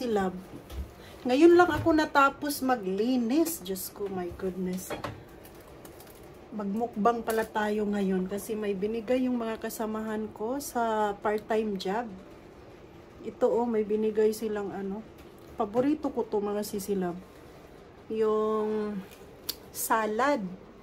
sisilab. Ngayon lang ako natapos maglinis. Diyos ko, my goodness. Magmukbang pala tayo ngayon kasi may binigay yung mga kasamahan ko sa part-time job. Ito oh, may binigay silang ano. Paborito ko to mga sisilab. Yung salad.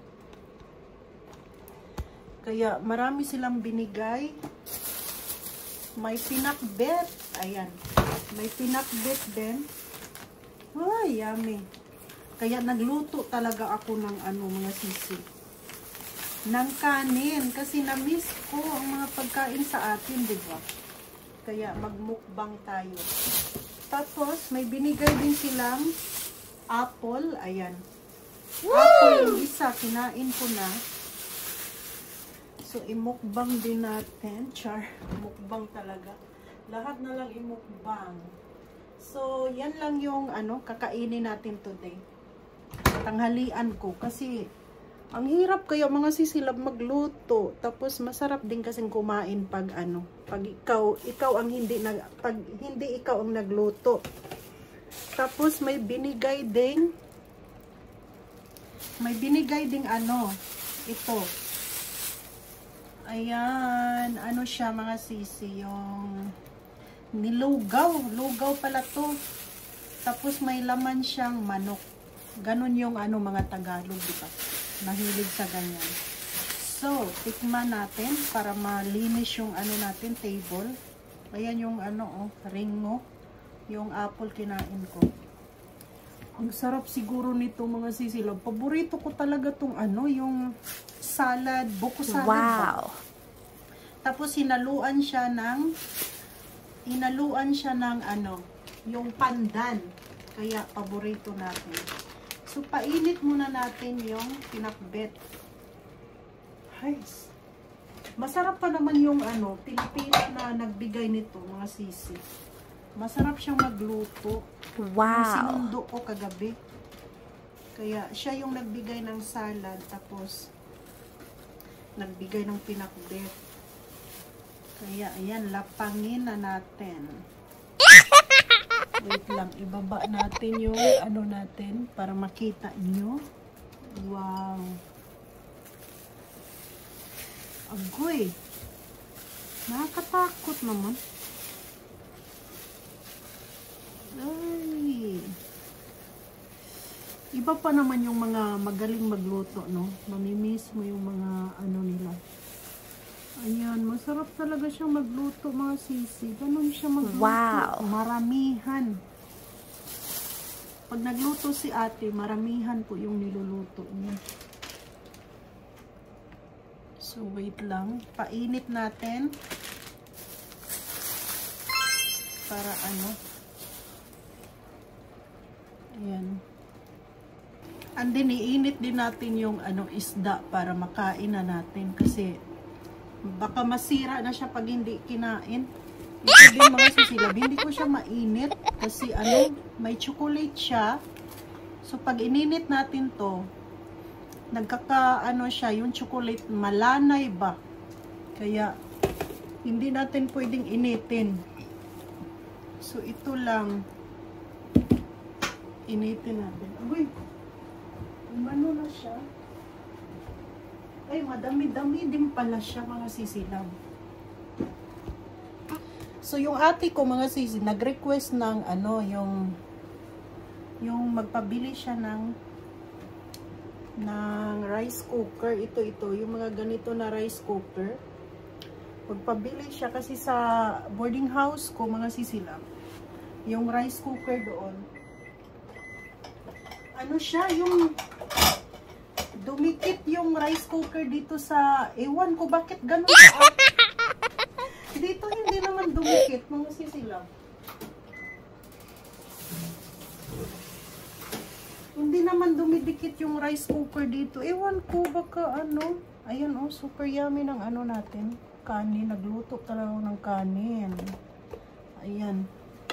Kaya marami silang binigay. May pinakbet. Ayan. May pinakbet din. Ay, yummy. Kaya nagluto talaga ako ng ano mga sisi. Ng kanin. Kasi na-miss ko ang mga pagkain sa atin, diba? Kaya magmukbang tayo. Tapos, may binigay din silang apple. Ayan. Woo! Apple yung isa. Kinain ko na. So, imukbang din natin. Char. Mukbang talaga. Lahat na lang imukbang. So, yan lang yung ano, kakainin natin today. Tanghalian ko. Kasi, ang hirap kaya mga sisilab magluto. Tapos masarap din kasing kumain pag ano, pag ikaw ang pag hindi ikaw ang nagluto. Tapos may binigay ding ano, ito. Ayan, ano siya mga sisi, yung nilugaw, lugaw pala to. Tapos may laman siyang manok. Ganon yung ano mga Tagalog, di ba? Mahilig sa ganyan. So, tikman natin para malinis yung ano natin, table. Ayan yung ano, oh, ringo. Yung apple kinain ko. Ang sarap siguro nito mga sisilab. Paborito ko talaga tong ano, yung salad, buko salad. Wow! Ba? Tapos hinaluan siya ng ano, yung pandan. Kaya paborito natin. So, painit muna natin yung pinakbet. Ay, masarap pa naman yung ano, Pilipina na nagbigay nito, mga sisi. Masarap siyang magluto. Wow! Yung sinundo ko kagabi. Kaya, siya yung nagbigay ng salad, tapos, nagbigay ng pinakbet. Kaya, ayan, lapangin na natin. Wait lang, ibaba natin yung ano natin para makita nyo. Wow. Agoy. Nakakatakot naman. Ay. Iba pa naman yung mga magaling magluto, no? Mamimiss mo yung mga ano nila. Ayan, masarap talaga siyang magluto mga sisi. Ganun siya magluto. Wow! Maramihan. Pag nagluto si ate, maramihan po yung niluluto niya. So, wait lang. Painit natin. Para ano. Ayan. And then, iinit din natin yung ano, isda para makain na natin. Kasi, baka masira na siya pag hindi kinain. Ito din mga sisilab. Hindi ko siya mainit. Kasi ano, may chocolate siya. So, pag ininit natin to, nagkaka-ano siya, yung chocolate malanay ba? Kaya, hindi natin pwedeng initin. So, ito lang. Initin natin. Uy, ano na siya? Ay, madami-dami din pala siya mga sisilab. So, yung ate ko mga sisi, nag-request ng ano, yung magpabili siya ng rice cooker. Ito, yung mga ganito na rice cooker. Magpabili siya kasi sa boarding house ko mga sisilab. Yung rice cooker doon. Ano siya, yung dumikit yung rice cooker dito sa, ewan ko bakit ganun siya. Dito hindi naman dumikit, mga sisilab. Hindi naman dumidikit yung rice cooker dito. Ewan ko baka ano. Ayan oh, super yummy ng ano natin. Kanin, nagluto talaga ng kanin. Ayan.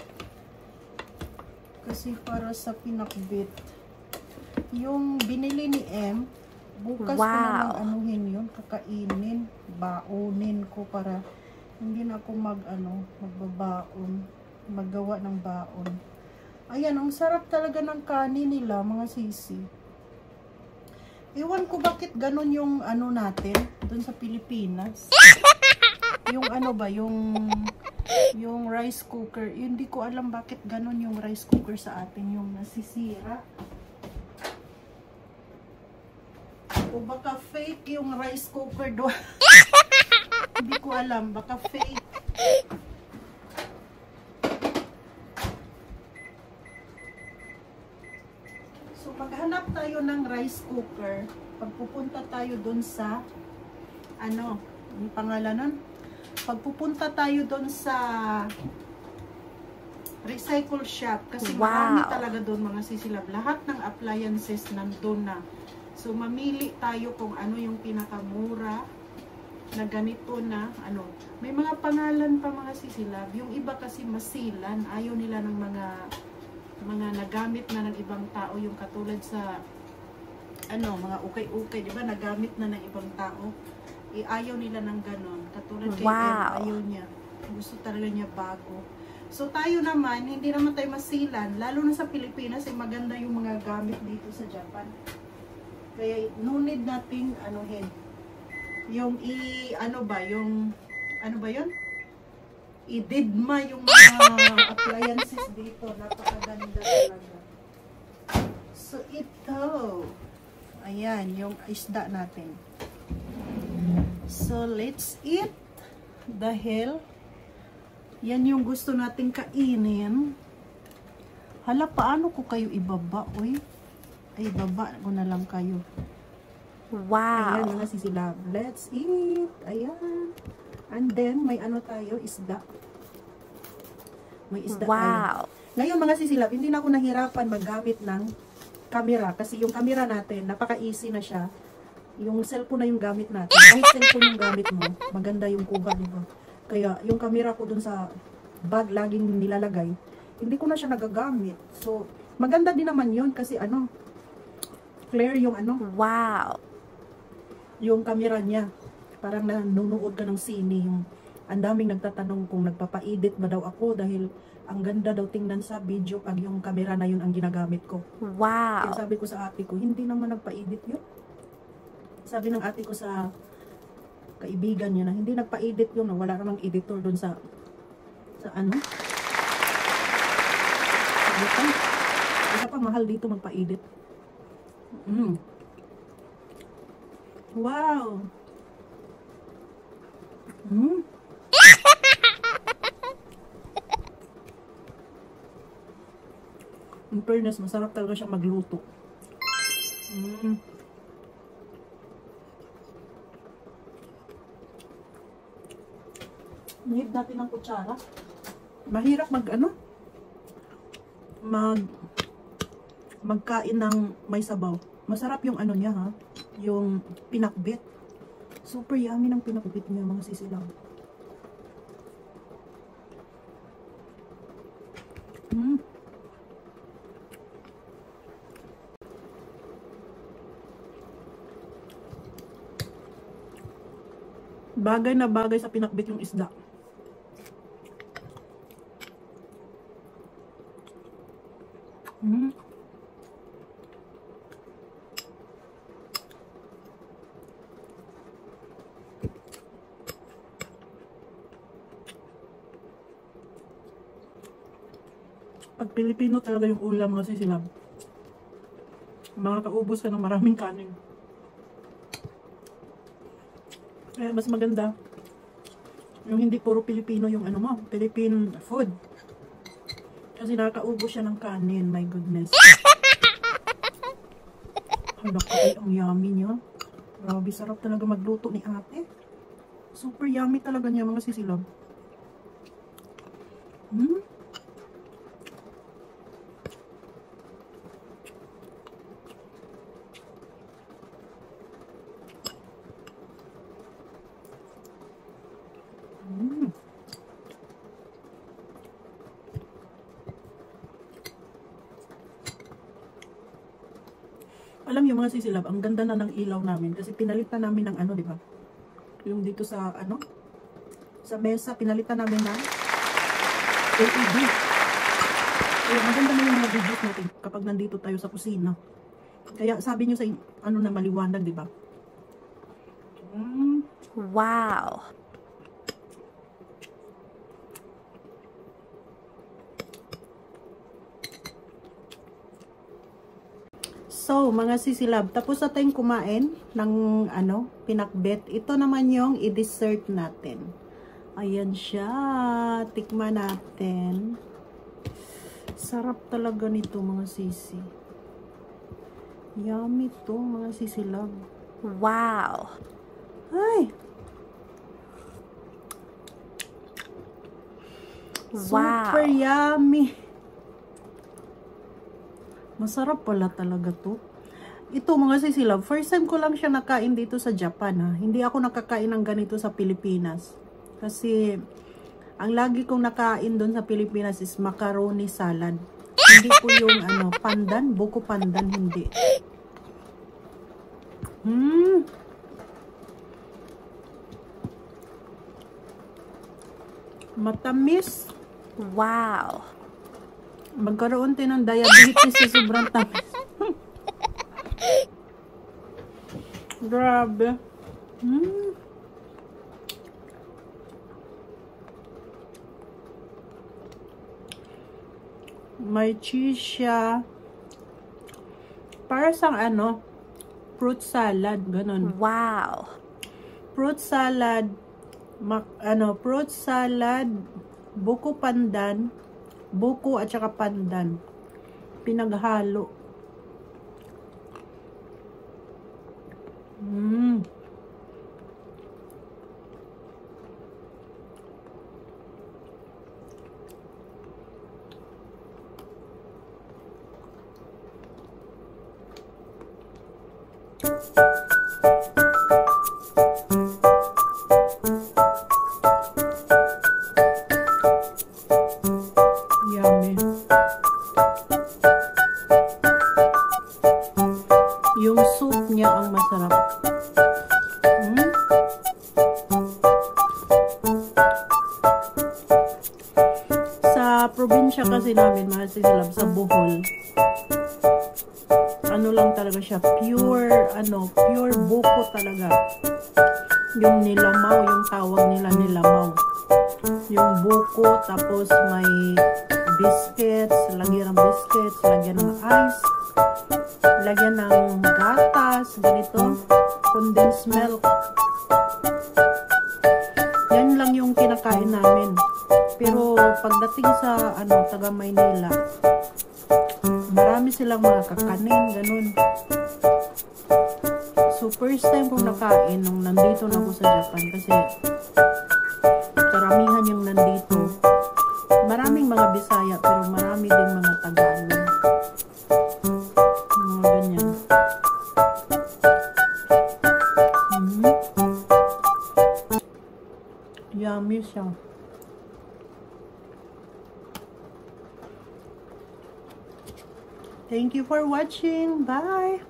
Kasi para sa pinakbit. Yung binili ni M, bukas ko naman anuhin yun, kakainin, baonin ko para hindi na ako magbabaon, maggawa ng baon. Ayan, ang sarap talaga ng kanin nila, mga sisi. Iwan ko bakit ganun yung ano natin, dun sa Pilipinas. Yung ano ba, yung rice cooker. Hindi ko alam bakit ganun yung rice cooker sa atin, yung nasisira. O baka fake yung rice cooker doon. Hindi ko alam, baka fake. So maghanap tayo ng rice cooker. Pagpupunta tayo doon sa ano, yung pangalan nun? Pagpupunta tayo doon sa recycle shop kasi marami talaga doon, mga sisilab. Lahat ng appliances nandun na. So, mamili tayo kung ano yung pinakamura na ganito na, ano. May mga pangalan pa, mga sisilab. Yung iba kasi masilan. Ayaw nila ng mga nagamit na ng ibang tao. Yung katulad sa, ano, mga ukay-ukay. Diba? Nagamit na ng ibang tao. Ayaw nila ng ganon. Katulad kay El, ayaw niya. Gusto talaga niya bago. So, tayo naman, hindi naman tayo masilan. Lalo na sa Pilipinas, maganda yung mga gamit dito sa Japan. Kaya no need nating anuhin. Yung ano ba yun? I-didma yung mga appliances dito. Napakaganda talaga. So ito. Ayan, yung isda natin. So let's eat. Dahil yan yung gusto nating kainin. Hala, paano ko kayo ibaba? Uy. Ay, baba ko na lang kayo. Wow. Ayan, mga sisilab. Let's eat. Ayan. And then, may ano tayo, isda. May isda tayo. Ngayon, mga sisilab, hindi na ako nahirapan maggamit ng camera. Kasi yung camera natin, napaka-easy na siya. Yung cellphone na yung gamit natin. Kahit cellphone yung gamit mo, maganda yung kuha, diba? Kaya, yung camera ko dun sa bag laging nilalagay, hindi ko na siya nagagamit. So, maganda din naman yun kasi ano, clear yung ano. Wow. Yung camera niya. Parang nanonood ka ng sine. Yung ang daming nagtatanong kung nagpapa-edit ba daw ako dahil ang ganda daw tingnan sa video pag yung camera na yun ang ginagamit ko. Wow. Kaya sabi ko sa ate ko, hindi naman nagpa-edit yun. Sabi ng ate ko sa kaibigan niya na hindi nagpa-edit yun. Wala namang editor dun sa ano. Wala pa mahal dito magpa-edit. Wow. In fairness, masarap talaga siya magluto. Need natin ng kutsara. Mahirap magkain ng may sabaw. Masarap yung ano niya, ha? Yung pinakbit. Super yummy ng pinakbit niya, mga sisilaw. Bagay na bagay sa pinakbit yung isda. Pag Pilipino talaga yung ulam kasi sila makakaubos ka ng maraming kanin. Kaya mas maganda yung hindi puro Pilipino yung ano mo, Philippine food. Kasi nakakaubos siya ng kanin, my goodness. Hala ko, ay ang yummy niya. Grabe, sarap talaga magluto ni ate. Super yummy talaga niya, mga sisilab. Alam niyo mga sisilab, ang ganda na ng ilaw namin kasi pinalitan namin ng ano, di ba? Yung dito sa ano, sa mesa, pinalitan namin ng LED. Kaya maganda na yung mga videos natin kapag nandito tayo sa kusina. Kaya sabi nyo sa ano na maliwanag, di ba? Wow. So, mga sisilab, tapos na tayong kumain ng pinakbet. Ito naman yung i-dessert natin. Ayan siya. Tikman natin. Sarap talaga nito, mga sisi. Yummy to, mga sisilab. Wow. Ay! Super yummy! Masarap pala talaga to. Ito, mga sisilab, first time ko lang siya nakain dito sa Japan, ha. Hindi ako nakakain ng ganito sa Pilipinas. Kasi, ang lagi kong nakain doon sa Pilipinas is macaroni salad. Hindi po yung pandan, buko pandan, hindi. Matamis. Wow. Magkaroon tayo ng diabetes sa sobrang tamis. Grabe. May cheese siya. Para sang fruit salad, ganun. Wow. Fruit salad, fruit salad, buko pandan, buko at saka pandan. Pinaghalo. Yummy. Yung soup niya ang masarap. Sa probinsya kasi namin, mga sisilab, sa Bohol, lang talaga siya, pure buko talaga. Yung nilamaw, yung tawag nila nilamaw. Yung buko, tapos may biscuits, lagyan ng biscuits, lagyan ng ice, lagyan ng gatas, ganito, condensed milk. Yan lang yung kinakain namin. Pero pagdating sa taga Maynila, marami silang mga kakanin, ganun. So, first time kong nakain nung nandito na ako sa Japan kasi karamihan yung nandito. Maraming mga Bisaya, pero marami din mga Tagalog. Mga ganyan. Yummy siya. Thank you for watching. Bye!